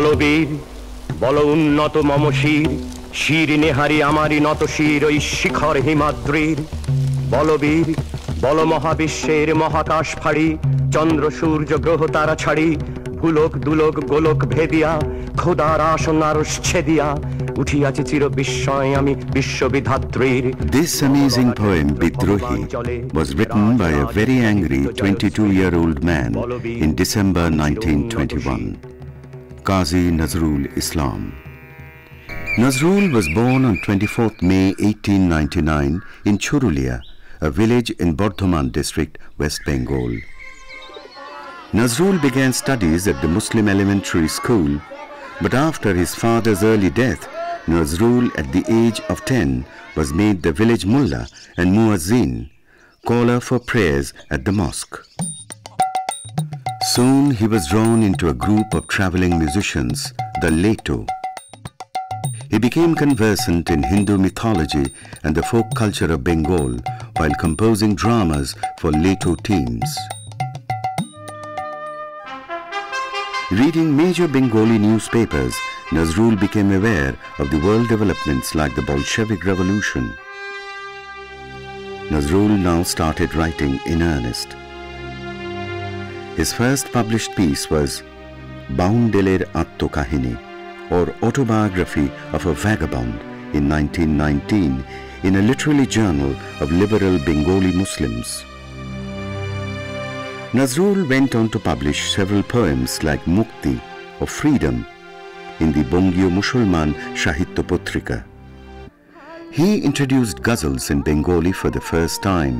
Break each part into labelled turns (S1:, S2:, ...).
S1: বলবীর বল উন্নত মম শির শির নেহারি আমারি নত শির ওই শিখর হিমাদ্রির বলবীর বল মহাবিশ্বের মহাকাশ ফাড়ি চন্দ্র সূর্য গ্রহ তারা ছাড়ি ভুলোক দুলোক গোলক ভেদিয়া খোদার আসন আরশ ছেদিয়া উঠিয়াছে চির বিস্ময় আমি বিশ্ববিধাত্রীর।
S2: This amazing poem, Bidrohi, was written by a very angry 22-year-old man in December 1921, Qazi Nazrul Islam. Nazrul was born on 24th May 1899 in Churulia, a village in Bardhaman district, West Bengal. Nazrul began studies at the Muslim elementary school, but after his father's early death, Nazrul at the age of 10 was made the village mullah and muazzin, caller for prayers at the mosque. Soon he was drawn into a group of traveling musicians, the Leto. He became conversant in Hindu mythology and the folk culture of Bengal while composing dramas for Leto teams. Reading major Bengali newspapers, Nazrul became aware of the world developments like the Bolshevik Revolution. Nazrul now started writing in earnest. His first published piece was Boundeler Attokahini, or Autobiography of a Vagabond, in 1919 in a literary journal of liberal Bengali Muslims. Nazrul went on to publish several poems like Mukti, or Freedom, in the Bongio Musulman Sahitya Potrika. He introduced ghazals in Bengali for the first time.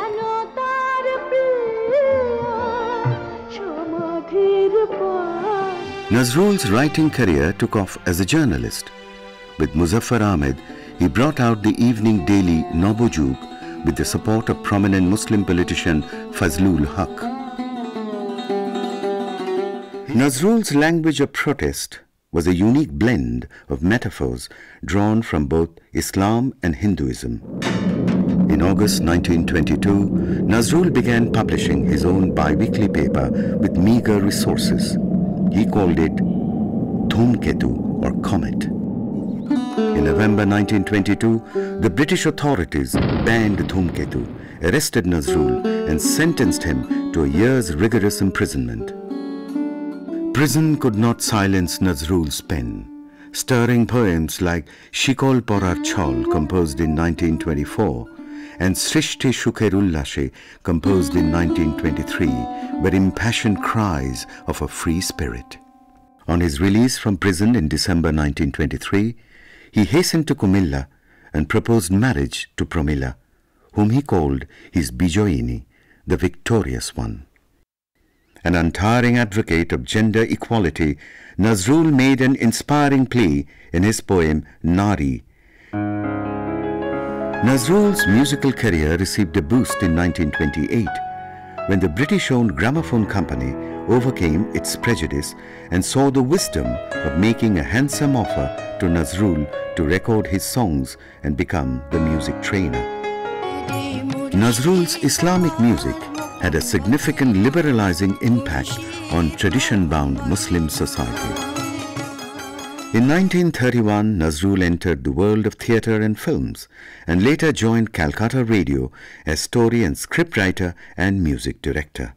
S2: Nazrul's writing career took off as a journalist. With Muzaffar Ahmed, he brought out the evening daily Nabojug with the support of prominent Muslim politician Fazlul Haq. Nazrul's language of protest was a unique blend of metaphors drawn from both Islam and Hinduism. In August 1922, Nazrul began publishing his own bi-weekly paper with meager resources. He called it Dhumketu, or Comet. In November 1922, the British authorities banned Dhumketu, arrested Nazrul and sentenced him to a year's rigorous imprisonment. Prison could not silence Nazrul's pen. Stirring poems like Shikol Porar Chol, composed in 1924, and Srishti Shukher Ullashe, composed in 1923, were impassioned cries of a free spirit. On his release from prison in December 1923, he hastened to Kumilla and proposed marriage to Pramila, whom he called his Bijoyini, the victorious one. An untiring advocate of gender equality, Nazrul made an inspiring plea in his poem Nari. Nazrul's musical career received a boost in 1928 when the British-owned Gramophone Company overcame its prejudice and saw the wisdom of making a handsome offer to Nazrul to record his songs and become the music trainer. Nazrul's Islamic music had a significant liberalizing impact on tradition-bound Muslim society. In 1931, Nazrul entered the world of theatre and films and later joined Calcutta Radio as story and scriptwriter and music director.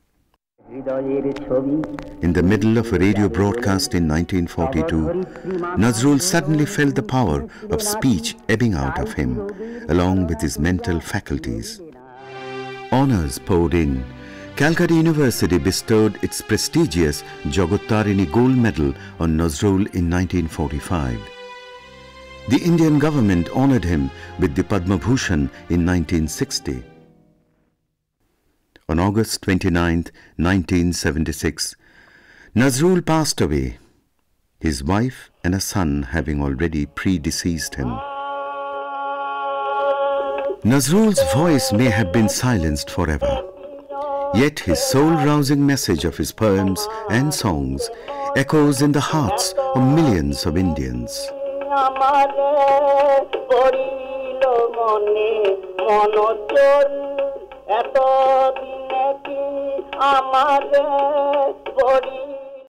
S2: In the middle of a radio broadcast in 1942, Nazrul suddenly felt the power of speech ebbing out of him, along with his mental faculties. Honours poured in. Calcutta University bestowed its prestigious Jagotarini Gold Medal on Nazrul in 1945. The Indian government honoured him with the Padma Bhushan in 1960. On August 29, 1976, Nazrul passed away, his wife and a son having already predeceased him. Nazrul's voice may have been silenced forever. Yet his soul-rousing message of his poems and songs echoes in the hearts of millions of Indians.